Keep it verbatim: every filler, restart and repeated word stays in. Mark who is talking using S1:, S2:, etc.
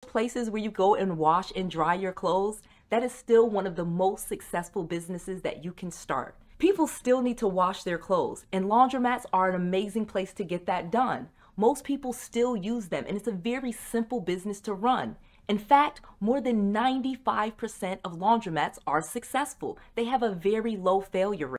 S1: places where you go and wash and dry your clothes, that is still one of the most successful businesses that you can start. People still need to wash their clothes, and laundromats are an amazing place to get that done. Most people still use them, and it's a very simple business to run. In fact, more than ninety-five percent of laundromats are successful. They have a very low failure rate.